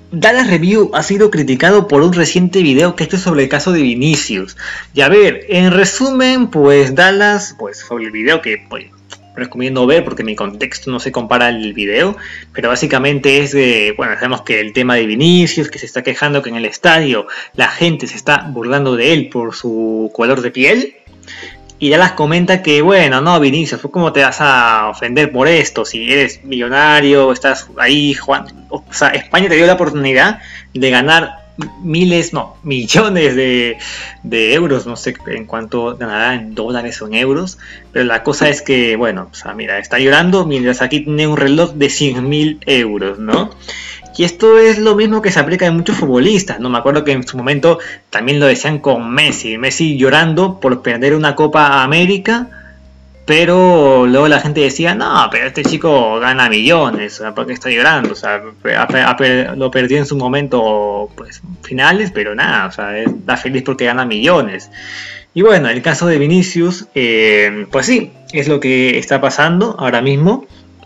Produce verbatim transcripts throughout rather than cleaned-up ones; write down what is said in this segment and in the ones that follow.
Dallas Review ha sido criticado por un reciente video que es sobre el caso de Vinicius. Y a ver, en resumen, pues Dallas, pues sobre el video que pues, recomiendo ver porque mi contexto no se compara al video, pero básicamente es de, bueno, sabemos que el tema de Vinicius, que se está quejando que en el estadio la gente se está burlando de él por su color de piel. Y Dallas comenta que, bueno, no, Vinicius, ¿cómo te vas a ofender por esto? Si eres millonario, estás ahí jugando. O sea, España te dio la oportunidad de ganar miles, no, millones de, de euros. No sé en cuánto ganará, en dólares o en euros. Pero la cosa es que, bueno, o sea, mira, está llorando mientras aquí tiene un reloj de cien mil euros, ¿no? Y esto es lo mismo que se aplica en muchos futbolistas, ¿no? Me acuerdo que en su momento también lo decían con Messi. Messi llorando por perder una Copa América, pero luego la gente decía, no, pero este chico gana millones, ¿por qué está llorando? O sea, lo perdió en su momento, pues, finales, pero nada, o sea, está feliz porque gana millones. Y bueno, el caso de Vinicius, eh, pues sí, es lo que está pasando ahora mismo.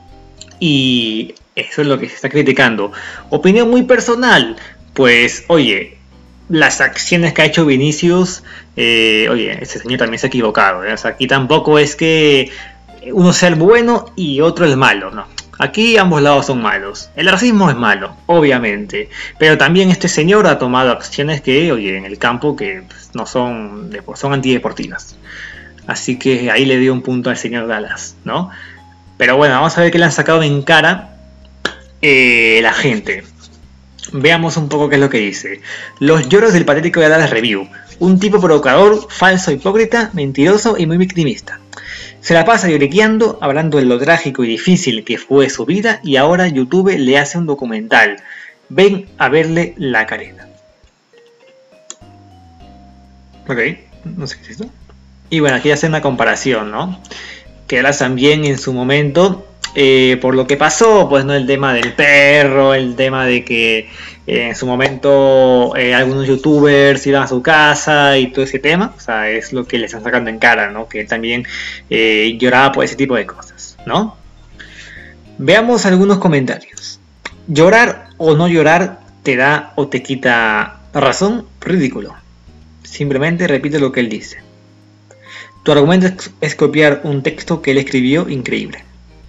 Y eso es lo que se está criticando. Opinión muy personal. Pues, oye, las acciones que ha hecho Vinicius, eh, oye, ese señor también se ha equivocado, ¿eh? O sea, aquí tampoco es que uno sea el bueno y otro el malo, no. Aquí ambos lados son malos. El racismo es malo, obviamente. Pero también este señor ha tomado acciones que, oye, en el campo que pues, no son, son antideportivas. Así que ahí le dio un punto al señor Dallas, ¿no? Pero bueno, vamos a ver qué le han sacado en cara eh, la gente. Veamos un poco qué es lo que dice. Los lloros del patético de Dallas Review. Un tipo provocador, falso, hipócrita, mentiroso y muy victimista. Se la pasa lloriqueando, hablando de lo trágico y difícil que fue su vida y ahora YouTube le hace un documental. Ven a verle la careta. Ok, no sé qué es esto. Y bueno, aquí hace una comparación, ¿no? Que Dallas también en su momento, eh, por lo que pasó, pues no el tema del perro, el tema de que eh, en su momento eh, algunos youtubers iban a su casa y todo ese tema, o sea, es lo que le están sacando en cara, ¿no? Que él también eh, lloraba por ese tipo de cosas, ¿no? Veamos algunos comentarios. Llorar o no llorar te da o te quita razón, ridículo. Simplemente repite lo que él dice. Tu argumento es copiar un texto que él escribió, increíble.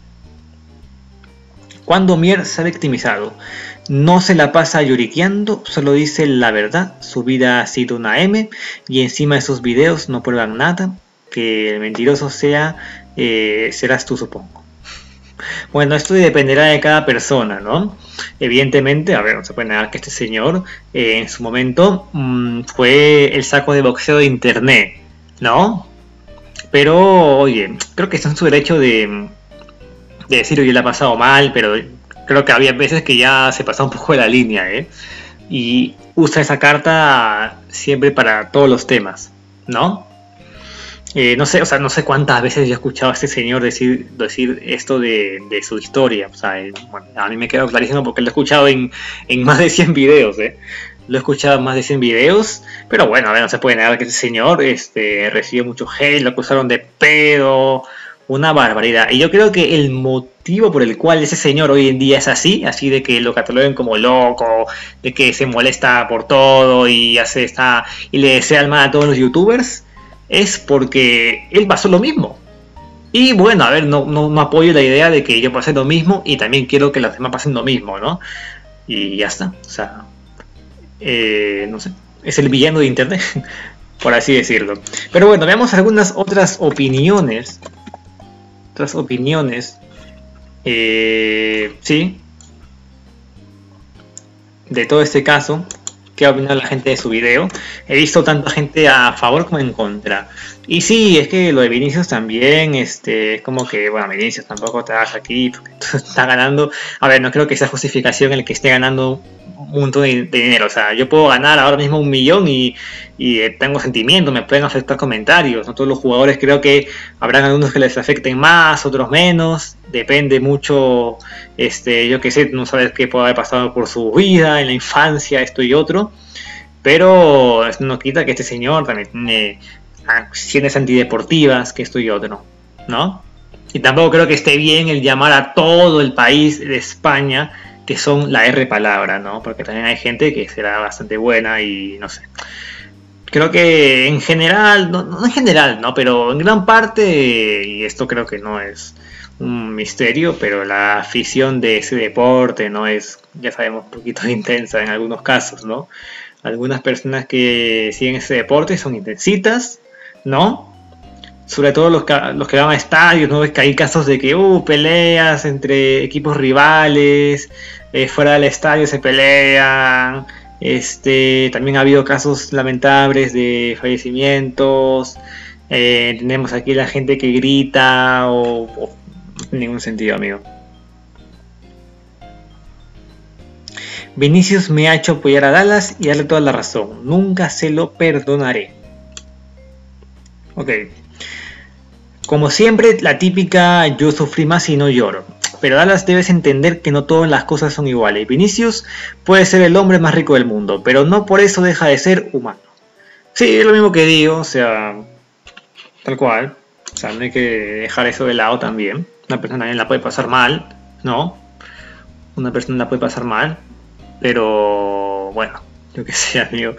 Cuando Mier se ha victimizado, no se la pasa lloriqueando, solo dice la verdad, su vida ha sido una M y encima de sus videos no prueban nada, que el mentiroso sea, eh, serás tú supongo. Bueno, esto dependerá de cada persona, ¿no? Evidentemente, a ver, no se puede negar que este señor eh, en su momento mmm, fue el saco de boxeo de internet, ¿no? Pero, oye, creo que está en su derecho de, de decir, oye, le ha pasado mal, pero creo que había veces que ya se pasaba un poco de la línea, ¿eh? Y usa esa carta siempre para todos los temas, ¿no? Eh, no sé, o sea, no sé cuántas veces yo he escuchado a este señor decir, decir esto de, de su historia. O sea, eh, bueno, a mí me quedó clarísimo porque lo he escuchado en, en más de cien videos, ¿eh? Lo he escuchado en más de cien videos, pero bueno, a ver, no se puede negar que este señor este, recibe mucho hate, lo acusaron de pedo, una barbaridad. Y yo creo que el motivo por el cual ese señor hoy en día es así, así de que lo cataloguen como loco, de que se molesta por todo y hace esta y le desea el mal a todos los youtubers, es porque él pasó lo mismo. Y bueno, a ver, no, no, no apoyo la idea de que yo pasé lo mismo y también quiero que los demás pasen lo mismo, ¿no? Y ya está, o sea... Eh, no sé, es el villano de internet, por así decirlo. Pero bueno, veamos algunas otras opiniones. Otras opiniones. Eh, sí. De todo este caso. ¿Qué ha opinado la gente de su video? He visto tanta gente a favor como en contra. Y sí, es que lo de Vinicius también, este, es como que, bueno, Vinicius tampoco te hagas aquí, porque tú estás ganando. A ver, no creo que sea justificación el que esté ganando un montón de, de dinero. O sea, yo puedo ganar ahora mismo un millón y, y eh, tengo sentimientos, me pueden afectar comentarios. No todos los jugadores, creo que habrán algunos que les afecten más, otros menos. Depende mucho, este, yo qué sé, no sabes qué puede haber pasado por su vida, en la infancia, esto y otro. Pero esto no quita que este señor también tiene acciones antideportivas, que esto y otro, ¿no? Y tampoco creo que esté bien el llamar a todo el país de España que son la R palabra, ¿no? Porque también hay gente que será bastante buena y no sé. Creo que en general, no, no en general, ¿no? Pero en gran parte, y esto creo que no es un misterio, pero la afición de ese deporte no es, ya sabemos, un poquito intensa en algunos casos, ¿no? Algunas personas que siguen ese deporte son intensitas, ¿no? Sobre todo los que, los que van a estadios, ¿no? Es que hay casos de que, uh, peleas entre equipos rivales, eh, fuera del estadio se pelean, este, también ha habido casos lamentables de fallecimientos, eh, tenemos aquí la gente que grita, o, o no tiene ningún sentido, amigo. Vinicius me ha hecho apoyar a Dallas y darle toda la razón, nunca se lo perdonaré. Ok. Como siempre, la típica yo sufrí más y no lloro. Pero Dallas, debes entender que no todas las cosas son iguales. Vinicius puede ser el hombre más rico del mundo, pero no por eso deja de ser humano. Sí, es lo mismo que digo, o sea, tal cual. O sea, no hay que dejar eso de lado también. Una persona también la puede pasar mal, ¿no? Una persona la puede pasar mal, pero bueno, yo que sé, amigo.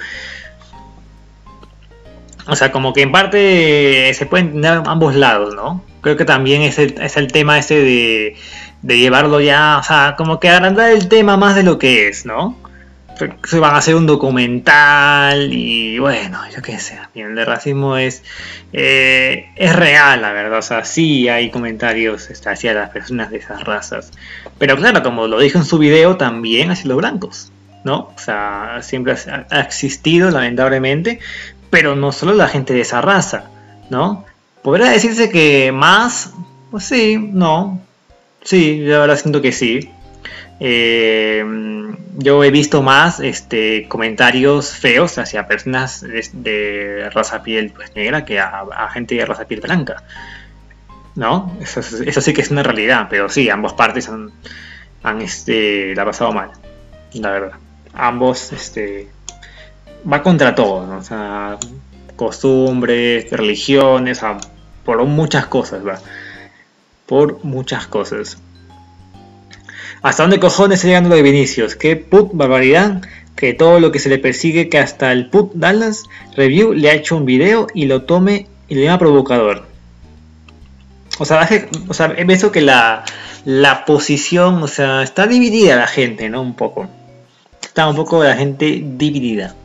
O sea, como que en parte se pueden entender ambos lados, ¿no? Creo que también es el, es el tema ese de, de llevarlo ya, o sea, como que agrandar el tema más de lo que es, ¿no? Se van a hacer un documental y bueno, yo qué sé, el de racismo es, eh, es real, la verdad, o sea, sí hay comentarios hacia las personas de esas razas. Pero claro, como lo dijo en su video, también hacia los blancos, ¿no? O sea, siempre ha, ha existido, lamentablemente, pero no solo la gente de esa raza, ¿no? Podría decirse que más, pues sí, no, sí, yo ahora siento que sí. Eh, yo he visto más este, comentarios feos hacia personas de, de raza piel pues, negra que a, a gente de raza piel blanca, ¿no? Eso, eso sí que es una realidad, pero sí, ambas partes han, han este, la pasado mal, la verdad. Ambos, este... va contra todo, ¿no? O sea, costumbres, religiones, o sea, por muchas cosas, va. Por muchas cosas. ¿Hasta dónde cojones está llegando lo de Vinicius? Qué put barbaridad, que todo lo que se le persigue, que hasta el put Dallas Review le ha hecho un video y lo tome y lo llama provocador. O sea, hace, o sea, eso que la, la posición, o sea, está dividida la gente, ¿no? Un poco. Está un poco la gente dividida.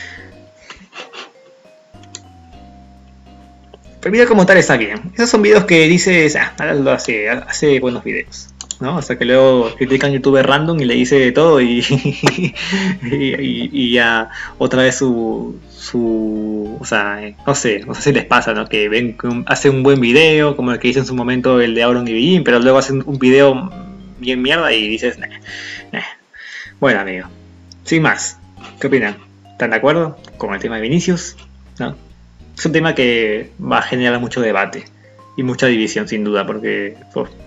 El video como tal está bien. Esos son videos que dices, ah, lo hace, hace buenos videos, ¿no? Hasta que luego critican youtuber random y le dice de todo y, y, y, y ya otra vez su, su, o sea, no sé, no sé si les pasa, ¿no? Que ven que un, hace un buen video, como el que hice en su momento el de Auron y Beijing, pero luego hacen un video bien mierda y dices, nah, nah. Bueno, amigo, sin más, ¿qué opinan? ¿Están de acuerdo con el tema de Vinicius? ¿No? Es un tema que va a generar mucho debate y mucha división, sin duda, porque pues,